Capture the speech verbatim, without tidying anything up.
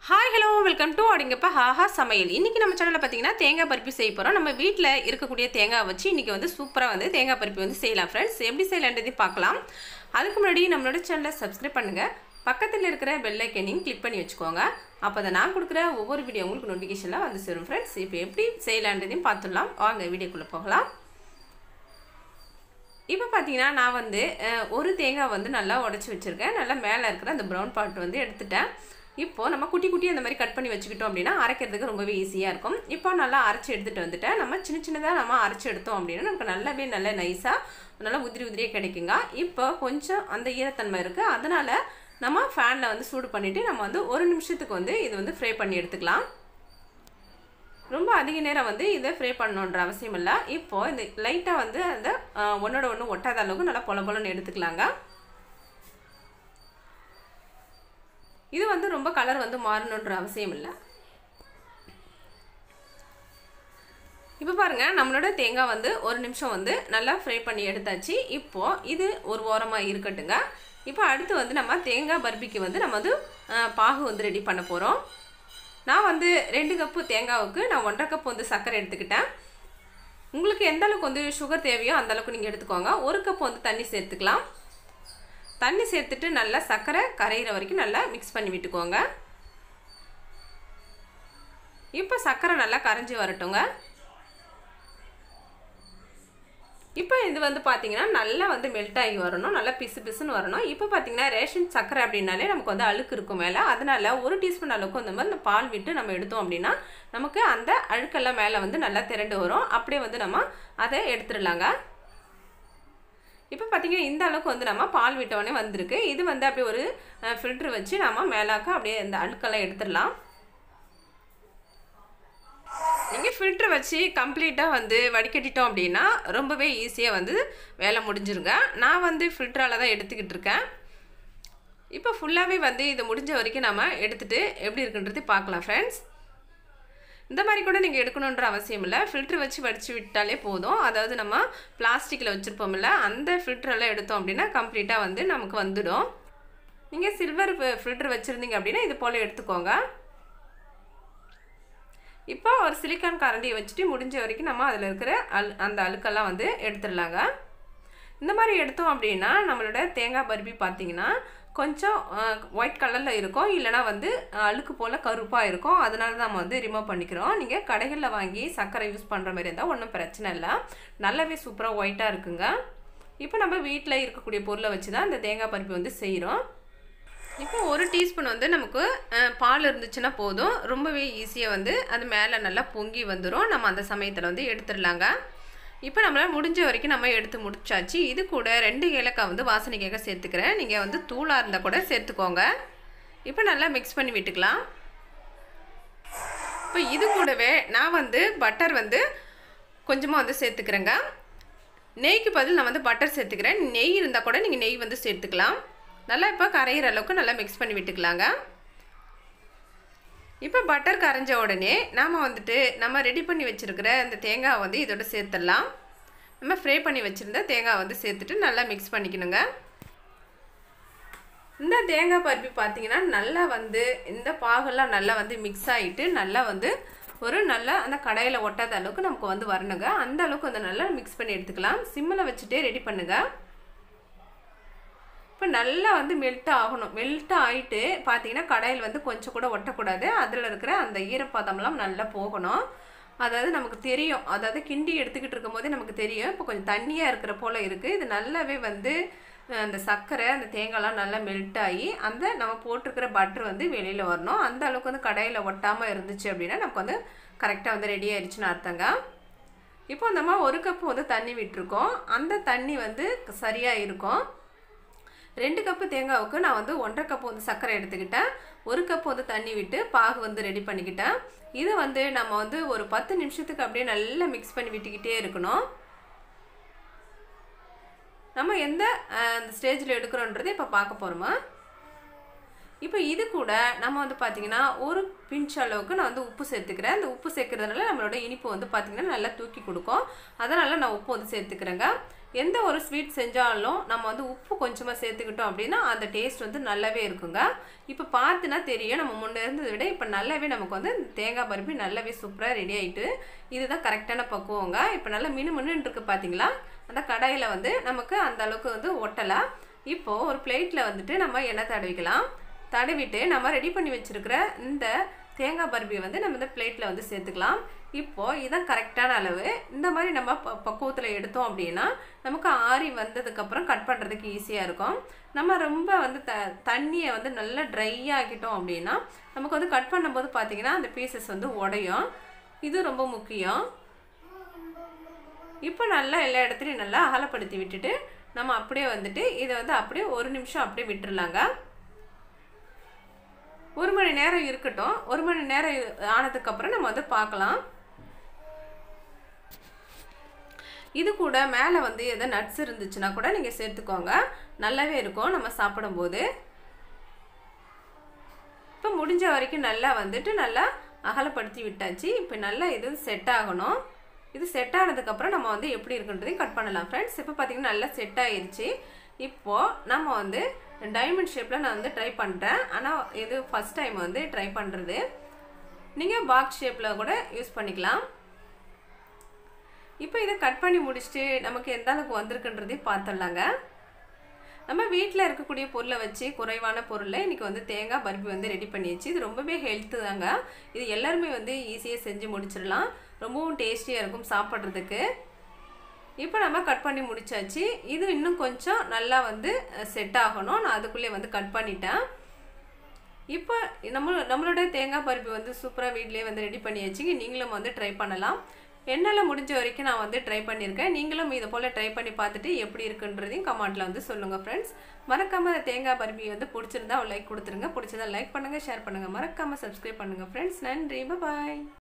Hi hello welcome to அடிங்கப்பா ஹாஹா சமையல். இன்றைக்கி நம்ம சேனலில் பார்த்தீங்கன்னா தேங்காய் பருப்பி செய்ய போகிறோம். நம்ம வீட்டில் இருக்கக்கூடிய தேங்காய் வச்சு இன்றைக்கி வந்து சூப்பராக வந்து தேங்காய் பருப்பி வந்து செய்யலாம் ஃப்ரெண்ட்ஸ். எப்படி செய்யலான்றதையும் பார்க்கலாம். அதுக்கு முன்னாடி நம்மளோட சேனலை சப்ஸ்கிரைப் பண்ணுங்கள், பக்கத்தில் இருக்கிற பெல் ஐக்கனையும் கிளிக் பண்ணி வச்சுக்கோங்க. அப்போ தான் நான் கொடுக்குற ஒவ்வொரு வீடியோ உங்களுக்கு நோட்டிஃபிகேஷனில் வந்து சேரும் ஃப்ரெண்ட்ஸ். இப்போ எப்படி செய்யலான்றதையும் பார்த்துடலாம். வாங்க வீடியோக்குள்ளே போகலாம். இப்போ பார்த்தீங்கன்னா நான் வந்து ஒரு தேங்காய் வந்து நல்லா உடச்சி வச்சுருக்கேன். நல்லா மேலே இருக்கிற அந்த ப்ரௌன் பார்ட் வந்து எடுத்துட்டேன். இப்போது நம்ம குட்டி குட்டி அந்த மாதிரி கட் பண்ணி வச்சுக்கிட்டோம் அப்படின்னா அரைக்கிறதுக்கு ரொம்பவே ஈஸியாக இருக்கும். இப்போ நல்லா அரைச்சி எடுத்துகிட்டு வந்துட்டேன். நம்ம சின்ன சின்னதாக நம்ம அரைச்சி எடுத்தோம் அப்படின்னா நமக்கு நல்லாவே நல்ல நைஸாக நல்லா உதிரி உதிரியாக கிடைக்குங்க. இப்போ கொஞ்சம் அந்த ஈரத்தன்மை இருக்குது, அதனால் நம்ம ஃபேனில் வந்து சூடு பண்ணிவிட்டு நம்ம வந்து ஒரு நிமிஷத்துக்கு வந்து இது வந்து ஃப்ரை பண்ணி எடுத்துக்கலாம். ரொம்ப அதிக நேரம் வந்து இதை ஃப்ரை பண்ணணுன்ற அவசியம் இல்லை. இப்போது இந்த லைட்டாக வந்து அந்த ஒன்றோட ஒன்று ஒட்டாத அளவுக்கு நல்லா பொல பொலன்னு எடுத்துக்கலாங்க. இது வந்து ரொம்ப கலர் வந்து மாறணுன்ற அவசியம் இல்லை. இப்போ பாருங்கள், நம்மளோட தேங்காய் வந்து ஒரு நிமிஷம் வந்து நல்லா ஃப்ரை பண்ணி எடுத்தாச்சு. இப்போது இது ஒரு ஓரமாக இருக்கட்டுங்க. இப்போ அடுத்து வந்து நம்ம தேங்காய் பர்பிக்கு வந்து நம்ம வந்து பாகு வந்து ரெடி பண்ண போகிறோம். நான் வந்து ரெண்டு கப்பு தேங்காவுக்கு நான் ஒன்றரை கப்பு வந்து சர்க்கரை எடுத்துக்கிட்டேன். உங்களுக்கு எந்த அளவுக்கு வந்து சுகர் தேவையோ அந்த அளவுக்கு நீங்கள் எடுத்துக்கோங்க. ஒரு கப்பு வந்து தண்ணி சேர்த்துக்கலாம். தண்ணி சேர்த்துட்டு நல்லா சர்க்கரை கரையிற வரைக்கும் நல்லா மிக்ஸ் பண்ணி விட்டுக்கோங்க. இப்போ சர்க்கரை நல்லா கரைஞ்சி வரட்டுங்க. இப்போ இது வந்து பார்த்தீங்கன்னா நல்லா வந்து மெல்ட் ஆகி வரணும், நல்லா பிசு பிசுன்னு வரணும். இப்போ பார்த்தீங்கன்னா ரேஷன் சர்க்கரை அப்படின்னாலே நமக்கு வந்து அழுக்கு இருக்கும் மேலே, அதனால் ஒரு டீஸ்பூன் அளவுக்கு அந்த மாதிரி பால் விட்டு நம்ம எடுத்தோம் அப்படின்னா நமக்கு அந்த அழுக்கெல்லாம் மேலே வந்து நல்லா திரண்டு வரும். அப்படியே வந்து நம்ம அதை எடுத்துடலாங்க. இப்போ பார்த்தீங்கன்னா இந்த அளவுக்கு வந்து நம்ம பால் விட்டோடனே வந்திருக்கு. இது வந்து அப்படியே ஒரு ஃபில்ட்ரு வச்சு நம்ம மேலாக்க அப்படியே இந்த அழுக்கெல்லாம் எடுத்துடலாம். நீங்கள் ஃபில்ட்ரு வச்சு கம்ப்ளீட்டாக வந்து வடிகட்டிட்டோம் அப்படின்னா ரொம்பவே ஈஸியாக வந்து வேலை முடிஞ்சிருங்க. நான் வந்து ஃபில்டரால் தான் எடுத்துக்கிட்டு இருக்கேன். இப்போ ஃபுல்லாகவே வந்து இது முடிஞ்ச வரைக்கும் நம்ம எடுத்துகிட்டு எப்படி இருக்குன்றது பார்க்கலாம் ஃப்ரெண்ட்ஸ். இந்த மாதிரி கூட நீங்கள் எடுக்கணுன்ற அவசியம் இல்லை. ஃபில்ட்ரு வச்சு வடித்து விட்டாலே போதும். அதாவது நம்ம பிளாஸ்டிக்கில் வச்சுருப்போம்ல, அந்த ஃபில்ட்ரெல்லாம் எடுத்தோம் அப்படின்னா கம்ப்ளீட்டாக வந்து நமக்கு வந்துடும். நீங்கள் சில்வர் ஃபில்ட்ரு வச்சுருந்தீங்க அப்படின்னா இது போல் எடுத்துக்கோங்க. இப்போ ஒரு சிலிக்கான் கரண்டியை வச்சுட்டு முடிஞ்ச வரைக்கும் நம்ம அதில் இருக்கிற அல் அந்த அழுக்கெல்லாம் வந்து எடுத்துடலாங்க. இந்த மாதிரி எடுத்தோம் அப்படின்னா நம்மளோட தேங்காய் பர்பி பார்த்திங்கன்னா கொஞ்சம் ஒயிட் கலரில் இருக்கும், இல்லைனா வந்து அழுக்கு போல் கருப்பாக இருக்கும். அதனால தான் நம்ம வந்து ரிமூவ் பண்ணிக்கிறோம். நீங்கள் கடைகளில் வாங்கி சர்க்கரை யூஸ் பண்ணுற மாதிரி இருந்தால் ஒன்றும் பிரச்சனை இல்லை, நல்லாவே சூப்பராக ஒயிட்டாக இருக்குங்க. இப்போ நம்ம வீட்டில் இருக்கக்கூடிய பொருளை வச்சு தான் இந்த தேங்காய் பருப்பி வந்து செய்கிறோம். இப்போ ஒரு டீஸ்பூன் வந்து நமக்கு பால் இருந்துச்சுன்னா போதும், ரொம்பவே ஈஸியாக வந்து அது மேலே நல்லா பொங்கி வந்துடும். நம்ம அந்த சமயத்தில் வந்து எடுத்துடலாங்க. இப்போ நம்மளால் முடிஞ்ச வரைக்கும் நம்ம எடுத்து முடிச்சாச்சு. இது கூட ரெண்டு ஏலக்காய் வந்து வாசனைக்காக சேர்த்துக்கிறேன். நீங்கள் வந்து தூளாக இருந்தால் கூட சேர்த்துக்கோங்க. இப்போ நல்லா மிக்ஸ் பண்ணி விட்டுக்கலாம். இப்போ இது கூடவே நான் வந்து பட்டர் வந்து கொஞ்சமாக வந்து சேர்த்துக்கிறேங்க. நெய்க்கு பதில் நான் வந்து பட்டர் சேர்த்துக்கிறேன். நெய் இருந்தால் கூட நீங்கள் நெய் வந்து சேர்த்துக்கலாம். நல்லா இப்போ கரையிற அளவுக்கு நல்லா மிக்ஸ் பண்ணி விட்டுக்கலாங்க. இப்போ பட்டர் கரைஞ்ச உடனே நாம் வந்துட்டு நம்ம ரெடி பண்ணி வச்சுருக்கிற அந்த தேங்காய் வந்து இதோட சேர்த்துடலாம். நம்ம ஃப்ரை பண்ணி வச்சுருந்த தேங்காய் வந்து சேர்த்துட்டு நல்லா மிக்ஸ் பண்ணிக்கணுங்க. இந்த தேங்காய் பருப்பி பார்த்திங்கன்னா நல்லா வந்து இந்த பாகெல்லாம் நல்லா வந்து மிக்ஸ் ஆகிட்டு நல்லா வந்து ஒரு நல்லா அந்த கடாயில் ஒட்டாத அளவுக்கு நமக்கு வந்து வரணுங்க. அந்த அளவுக்கு வந்து நல்லா மிக்ஸ் பண்ணி எடுத்துக்கலாம். சிம்மில் வச்சுட்டே ரெடி பண்ணுங்கள். இப்போ நல்லா வந்து மெல்ட் ஆகணும். மெல்ட் ஆகிட்டு பார்த்தீங்கன்னா கடாயில் வந்து கொஞ்சம் கூட ஒட்டக்கூடாது. அதில் இருக்கிற அந்த ஈரப்பதம்லாம் நல்லா போகணும். அதாவது நமக்கு தெரியும், அதாவது கிண்டி எடுத்துக்கிட்டு இருக்கும் போதே நமக்கு தெரியும் இப்போ கொஞ்சம் தண்ணியாக இருக்கிற போல் இருக்குது. இது நல்லாவே வந்து அந்த சர்க்கரை அந்த தேங்காய்லாம் நல்லா மெல்ட் ஆகி அந்த நம்ம போட்டிருக்கிற பட்டர் வந்து வெளியில் வரணும். அந்த அளவுக்கு வந்து கடாயில் ஒட்டாமல் இருந்துச்சு அப்படின்னா நமக்கு வந்து கரெக்டாக வந்து ரெடி ஆயிடுச்சுன்னு அர்த்தங்க. இப்போ நம்ம ஒரு கப்பு வந்து தண்ணி விட்டுருக்கோம். அந்த தண்ணி வந்து சரியாக இருக்கும். ரெண்டு கப்பு தேங்காவுக்கு நான் வந்து ஒன்றரை கப்பு வந்து சர்க்கரை எடுத்துக்கிட்டேன். ஒரு கப்பு வந்து தண்ணி விட்டு பாகு வந்து ரெடி பண்ணிக்கிட்டேன். இது வந்து நம்ம வந்து ஒரு பத்து நிமிஷத்துக்கு அப்படியே நல்லா மிக்ஸ் பண்ணி விட்டுக்கிட்டே இருக்கணும். நம்ம எந்த அந்த ஸ்டேஜில் எடுக்கிறோன்றது இப்போ பார்க்க போகிறோமா. இப்போ இது கூட நம்ம வந்து பார்த்திங்கன்னா ஒரு பிஞ்ச் அளவுக்கு நான் வந்து உப்பு சேர்த்துக்கிறேன். அந்த உப்பு சேர்க்கறதுனால நம்மளோட இனிப்பு வந்து பார்த்திங்கன்னா நல்லா தூக்கி கொடுக்கும். அதனால் நான் உப்பு வந்து சேர்த்துக்கிறேங்க. எந்த ஒரு ஸ்வீட் செஞ்சாலும் நம்ம வந்து உப்பு கொஞ்சமாக சேர்த்துக்கிட்டோம் அப்படின்னா அந்த டேஸ்ட் வந்து நல்லாவே இருக்குங்க. இப்போ பார்த்துனா தெரியும் நம்ம முன்னே இருந்ததை விட இப்போ நல்லாவே நமக்கு வந்து தேங்காய் பர்பி நல்லாவே சூப்பராக ரெடி ஆகிட்டு. இதுதான் கரெக்டான பக்குவங்க. இப்போ நல்லா மினு மினுன்னு இருக்குது பார்த்தீங்களா? அந்த கடாயில் வந்து நமக்கு அந்த அளவுக்கு வந்து ஒட்டலை. இப்போது ஒரு பிளேட்டில் வந்துட்டு நம்ம எண்ணெய் தடவிக்கலாம். தடவிட்டு நம்ம ரெடி பண்ணி வச்சுருக்கிற இந்த தேங்காய் பர்பி வந்து நம்ம இந்த பிளேட்டில் வந்து சேர்த்துக்கலாம். இப்போது இதான் கரெக்டான அளவு. இந்த மாதிரி நம்ம ப பக்குவத்தில் எடுத்தோம் அப்படின்னா நமக்கு ஆறி வந்ததுக்கப்புறம் கட் பண்ணுறதுக்கு ஈஸியாக இருக்கும். நம்ம ரொம்ப வந்து த தண்ணியை வந்து நல்லா ட்ரை ஆக்கிட்டோம் அப்படின்னா நமக்கு வந்து கட் பண்ணும்போது பார்த்திங்கன்னா அந்த பீசஸ் வந்து உடையும். இது ரொம்ப முக்கியம். இப்போ நல்லா எல்லா இடத்துலையும் நல்லா அகலப்படுத்தி விட்டுட்டு நம்ம அப்படியே வந்துட்டு இதை வந்து அப்படியே ஒரு நிமிஷம் அப்படியே விட்டுடலாங்க. ஒரு மணி நேரம் இருக்கட்டும். ஒரு மணி நேரம் ஆனதுக்கப்புறம் நம்ம வந்து பார்க்கலாம். இது கூட மேலே வந்து எதோ நட்ஸ் இருந்துச்சுன்னா கூட நீங்கள் சேர்த்துக்கோங்க. நல்லாவே இருக்கும் நம்ம சாப்பிடும்போது. இப்போ முடிஞ்ச வரைக்கும் நல்லா வந்துட்டு நல்லா அகலப்படுத்தி விட்டாச்சு. இப்போ நல்லா இது செட் ஆகணும். இது செட் ஆனதுக்கப்புறம் நம்ம வந்து எப்படி இருக்குன்றதையும் கட் பண்ணலாம் ஃப்ரெண்ட்ஸ். இப்போ பார்த்திங்கன்னா நல்லா செட் ஆகிருச்சு. இப்போது நம்ம வந்து டைமண்ட் ஷேப்பில் நான் வந்து ட்ரை பண்ணுறேன். ஆனால் இது ஃபஸ்ட் டைம் வந்து ட்ரை பண்ணுறது. நீங்கள் பாக்ஸ் ஷேப்பில் கூட யூஸ் பண்ணிக்கலாம். இப்போ இதை கட் பண்ணி முடிச்சுட்டு நமக்கு எந்த அளவுக்கு வந்திருக்குன்றதையும் பார்த்துடலாங்க. நம்ம வீட்டில் இருக்கக்கூடிய பொருளை வச்சு குறைவான பொருளை இன்றைக்கி வந்து தேங்காய் பர்பி வந்து ரெடி பண்ணிடுச்சு. இது ரொம்பவே ஹெல்த்து தாங்க. இது எல்லாருமே வந்து ஈஸியாக செஞ்சு முடிச்சிடலாம். ரொம்பவும் டேஸ்டியாக இருக்கும் சாப்பிட்றதுக்கு. இப்போ நம்ம கட் பண்ணி முடிச்சாச்சு. இது இன்னும் கொஞ்சம் நல்லா வந்து செட் ஆகணும். நான் அதுக்குள்ளே வந்து கட் பண்ணிட்டேன். இப்போ நம்ம நம்மளோட தேங்காய் பர்பி வந்து சூப்பராக வீட்லேயே வந்து ரெடி பண்ணியாச்சு. நீங்களும் வந்து ட்ரை பண்ணலாம். என்னால் முடிஞ்ச வரைக்கும் நான் வந்து ட்ரை பண்ணியிருக்கேன். நீங்களும் இதை போல் ட்ரை பண்ணி பார்த்துட்டு எப்படி இருக்குன்றதையும் கமெண்ட்டில் வந்து சொல்லுங்கள் ஃப்ரெண்ட்ஸ். மறக்காமல் தேங்காய் பர்பி வந்து பிடிச்சிருந்தா ஒரு லைக் கொடுத்துருங்க. பிடிச்சதா லைக் பண்ணுங்கள், ஷேர் பண்ணுங்கள். மறக்காமல் சப்ஸ்கிரைப் பண்ணுங்கள் ஃப்ரெண்ட்ஸ். நன்றி, பாய்.